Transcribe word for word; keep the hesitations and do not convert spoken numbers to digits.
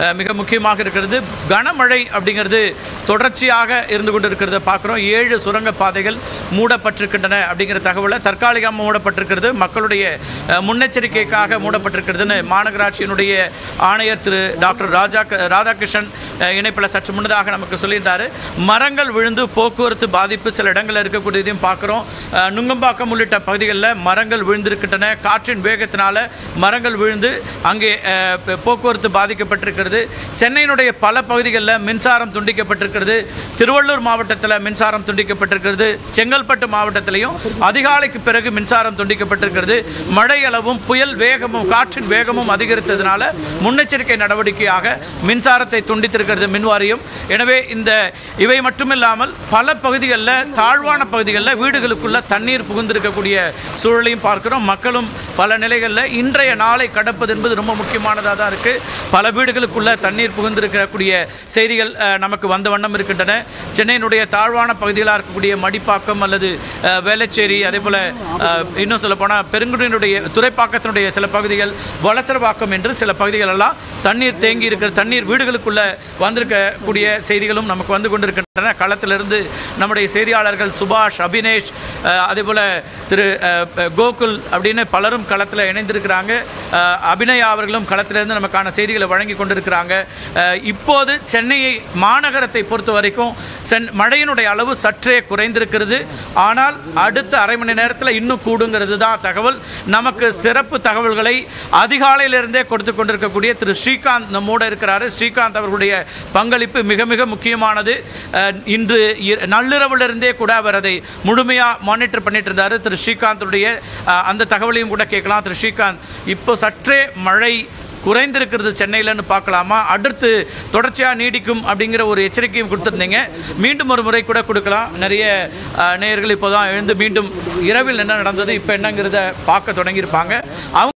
மிக முக்கியமாக இருக்கிறது. கனமழை அப்படிங்கிறது தொடர்ச்சியாக இருந்து கொண்டு இருக்கிறத பார்க்குறோம். ஏழு சுரங்க பாதைகள் மூடப்பட்டிருக்கின்றன அப்படிங்கிற தகவலை தற்காலிகமாக மூடப்பட்டிருக்கிறது, மக்களுடைய முன்னெச்சரிக்கைக்காக மூடப்பட்டிருக்கிறதுன்னு மாநகராட்சியினுடைய ஆணையர் திரு டாக்டர் ராஜா ராதாகிருஷ்ணன் இணைப்பில் சற்று முன்னதாக நமக்கு சொல்லியிருந்தார். மரங்கள் விழுந்து போக்குவரத்து பாதிப்பு சில இடங்களில் இருக்கக்கூடியதையும் பார்க்குறோம். நுங்கம்பாக்கம் உள்ளிட்ட பகுதிகளில் மரங்கள் விழுந்திருக்கின்றன. காற்றின் வேகத்தினால மரங்கள் விழுந்து அங்கே போக்குவரத்து பாதிக்கப்பட்டிருக்கிறது. சென்னையினுடைய பல பகுதிகளில் மின்சாரம் துண்டிக்கப்பட்டிருக்கிறது. திருவள்ளூர் மாவட்டத்தில் மின்சாரம் துண்டிக்கப்பட்டிருக்கிறது. செங்கல்பட்டு மாவட்டத்திலையும் அதிகாலைக்கு பிறகு மின்சாரம் துண்டிக்கப்பட்டிருக்கிறது. மழை அளவும் புயல் வேகமும் காற்றின் வேகமும் அதிகரித்ததனால முன்னெச்சரிக்கை நடவடிக்கையாக மின்சாரத்தை துண்டித்திருக்கிறது மின்வாரியம். எனவே இந்த இவை மட்டுமில்லாமல் பல பகுதிகளில் தாழ்வான பகுதிகளில் வீடுகளுக்குள்ள தண்ணீர் புகுந்திருக்கக்கூடிய சூழலையும் பார்க்கிறோம். மக்களும் பல நிலைகளில் இன்றைய நாளை கடப்பது என்பது ரொம்ப முக்கியமானதாக தான் இருக்குது. பல வீடுகளுக்குள்ள தண்ணீர் புகுந்திருக்கக்கூடிய செய்திகள் நமக்கு வந்த வண்ணம் இருக்கின்றன. சென்னையினுடைய தாழ்வான பகுதிகளாக இருக்கக்கூடிய மடிப்பாக்கம் அல்லது வேளச்சேரி, அதே போல் இன்னும் சொல்ல போனால் பெருங்குடியினுடைய துறைப்பாக்கத்தினுடைய சில பகுதிகள், வலசரவாக்கம் என்று சில பகுதிகள் எல்லாம் தண்ணீர் தேங்கி இருக்கிற தண்ணீர் வீடுகளுக்குள்ள வந்திருக்கக்கூடிய செய்திகளும் நமக்கு வந்து கொண்டிருக்கின்றன. களத்திலிருந்து நம்முடைய செய்தியாளர்கள் சுபாஷ், அபினேஷ், அதே போல் திரு கோகுல் அப்படின்னு பலரும் களத்தில் இணைந்திருக்கிறாங்க. அபிநயா அவர்களும் களத்திலிருந்து நமக்கான செய்திகளை வழங்கி கொண்டிருக்கிறாங்க. இப்போது சென்னையை மாநகரத்தை பொறுத்த வரைக்கும் சென் மழையினுடைய அளவு சற்றே குறைந்திருக்கிறது. ஆனால் அடுத்த அரை மணி நேரத்தில் இன்னும் கூடுங்கிறது தான் தகவல். நமக்கு சிறப்பு தகவல்களை அதிகாலையிலிருந்தே கொடுத்து கொண்டிருக்கக்கூடிய திரு ஸ்ரீகாந்த் நம்மோடு இருக்கிறாரு. ஸ்ரீகாந்த் அவர்களுடைய பங்களிப்பு மிக மிக முக்கியமானது. இன்று நள்ளிரவிலிருந்தே கூட அவர் அதை முழுமையாக மானிட்டர் பண்ணிட்டு இருந்தார். திரு ஸ்ரீகாந்துடைய அந்த தகவலையும் கூட கேட்கலாம். திரு ஸ்ரீகாந்த், இப்போ சற்றே மழை குறைந்திருக்கிறது சென்னையிலன்னு பார்க்கலாமா? அடுத்து தொடர்ச்சியாக நீடிக்கும் அப்படிங்கிற ஒரு எச்சரிக்கையும் கொடுத்துருந்தீங்க. மீண்டும் ஒரு முறை கூட கொடுக்கலாம். நிறைய நேயர்கள் இப்போ தான் எழுந்து மீண்டும் இரவில் என்ன நடந்தது இப்போ என்னங்கிறத பார்க்க தொடங்கியிருப்பாங்க. அவங்க